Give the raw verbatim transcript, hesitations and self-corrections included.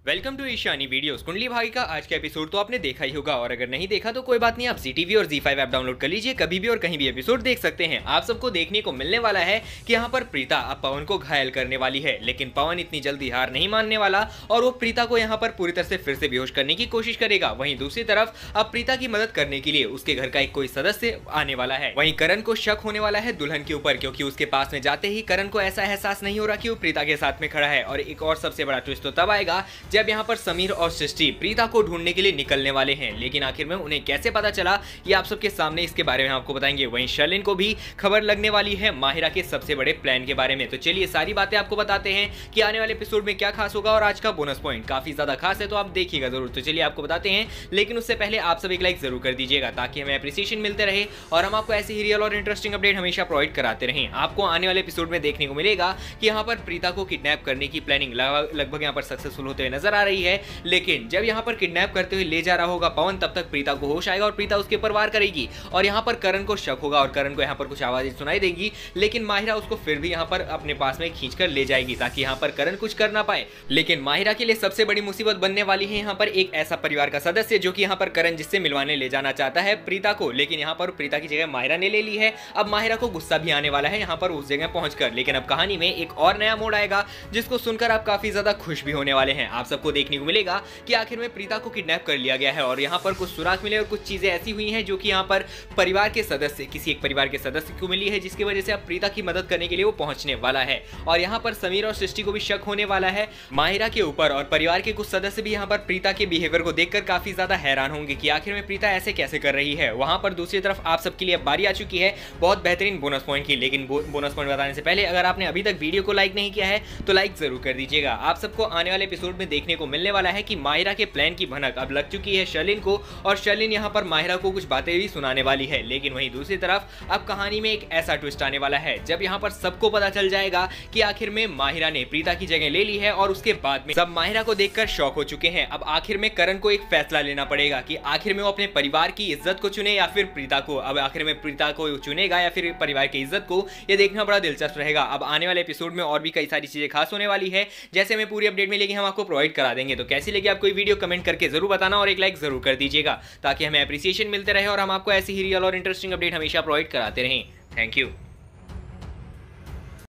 Welcome to Ishani videos. Kundali Bhagya का आज का एपिसोड तो आपने देखा ही होगा, और अगर नहीं देखा तो कोई बात नहीं, आप जी टी वी और जी फाइव ऐप डाउनलोड कर लीजिए, कभी भी और कहीं भी एपिसोड देख सकते हैं। आप सबको देखने को मिलने वाला है कि यहाँ पर प्रीता अब पवन को घायल करने वाली है, लेकिन पवन इतनी जल्दी हार नहीं मानने वाला और वो प्रीता को यहाँ पर पूरी तरह से फिर से बेहोश करने की कोशिश करेगा। वहीं दूसरी तरफ अब प्रीता की मदद करने के लिए उसके घर का एक कोई सदस्य आने वाला है। वहीं करण को शक होने वाला है दुल्हन के ऊपर, क्योंकि उसके पास में जाते ही करण को ऐसा एहसास नहीं हो रहा कि वो प्रीता के साथ में खड़ा है। और एक और सबसे बड़ा ट्विस्ट तो तब आएगा जब यहाँ पर समीर और सृष्टि प्रीता को ढूंढने के लिए निकलने वाले हैं, लेकिन आखिर में उन्हें कैसे पता चला ये आप सबके सामने इसके बारे में आपको बताएंगे। वहीं शर्लिन को भी खबर लगने वाली है माहिरा के सबसे बड़े प्लान के बारे में। तो चलिए सारी बातें आपको बताते हैं कि आने वाले एपिसोड में क्या खास होगा, और आज का बोनस पॉइंट काफी ज्यादा खास है तो आप देखिएगा जरूर। तो चलिए आपको बताते हैं, लेकिन उससे पहले आप सब एक लाइक जरूर कर दीजिएगा ताकि हमें एप्रिसिएशन मिलते रहे और हम आपको ऐसे ही रियल और इंटरेस्टिंग अपडेट हमेशा प्रोवाइड कराते रहें। आपको आने वाले एपिसोड में देखने को मिलेगा कि यहाँ पर प्रीता को किडनैप करने की प्लानिंग लगभग यहाँ पर सक्सेसफुल होते हुए नजर आ रही है, लेकिन जब यहाँ पर किडनैप करते हुए ले जा रहा होगा पवन, तब तक प्रीता को होश आएगा और प्रीता उसके ऊपर वार करेगी और यहाँ पर करण को शक होगा और करण को यहाँ पर कुछ आवाजें सुनाई देगी, लेकिन माहिरा उसको फिर भी यहाँ पर अपने पास में खींचकर ले जाएगी ताकि यहाँ पर करण कुछ कर ना पाए। लेकिन माहिरा के लिए सबसे बड़ी मुसीबत बनने वाली है यहाँ पर एक ऐसा परिवार का सदस्य जो कि यहाँ पर करण जिससे मिलवाने ले जाना चाहता है प्रीता को, लेकिन यहाँ पर प्रीता की जगह माहिरा ने ले ली है। अब माहिरा को गुस्सा भी आने वाला है यहाँ पर उस जगह पहुंचकर, लेकिन अब कहानी में एक और नया मोड़ आएगा जिसको सुनकर आप काफी ज्यादा खुश भी होने वाले हैं। आप सबको देखने को मिलेगा कि आखिर में प्रीता को किडनैप कर लिया गया है और यहाँ पर कुछ सुराग मिले और कुछ चीजें ऐसी हुई हैं जो कि यहाँ पर परिवार के सदस्य किसी एक परिवार के सदस्य को मिली है, जिसकी वजह से अब प्रीता की मदद करने के लिए वो पहुंचने वाला है। और यहाँ पर समीर और सृष्टि को भी शक होने वाला है माहिरा के ऊपर, और परिवार के कुछ सदस्य भी यहाँ पर प्रीता के बिहेवियर को देखकर काफी ज्यादा हैरान होंगे कि आखिर में प्रीता ऐसे कैसे कर रही है। वहां पर दूसरी तरफ आप सबके लिए बारी आ चुकी है बहुत बेहतरीन बोनस पॉइंट की, लेकिन बोनस पॉइंट बताने से पहले अगर आपने अभी तक वीडियो को लाइक नहीं किया है तो लाइक जरूर कर दीजिएगा। आप सबको आने वाले एपिसोड में देखने को मिलने वाला है कि माहिरा के प्लान की भनक अब लग चुकी है शर्लिन को, और शर्लिन यहाँ पर माहिरा को कुछ बातें भी सुनाने वाली है। लेकिन वहीं दूसरी तरफ अब कहानी में एक ऐसा ट्विस्ट आने वाला है जब यहाँ पर सबको पता चल जाएगा कि आखिर में माहिरा ने प्रीता की जगह ले ली है, और उसके बाद में सब माहिरा को देखकर शॉक हो चुके हैं। अब आखिर में करण को एक फैसला लेना पड़ेगा कि आखिर में वो अपने परिवार की इज्जत को चुने या फिर प्रीता को। अब आखिर में प्रीता को चुनेगा या फिर परिवार की इज्जत को, ये देखना बड़ा दिलचस्प रहेगा। अब आने वाले एपिसोड में और भी कई सारी चीजें खास होने वाली है, जैसे हमें पूरी अपडेट मिलेगी हम आपको प्रोवाइड करा देंगे। तो कैसी लगी आपको वीडियो कमेंट करके जरूर बताना और एक लाइक जरूर कर दीजिएगा ताकि हमें एप्रिसिएशन मिलते रहे और हम आपको ऐसी ही रियल और इंटरेस्टिंग अपडेट हमेशा प्रोवाइड कराते रहें। Thank you.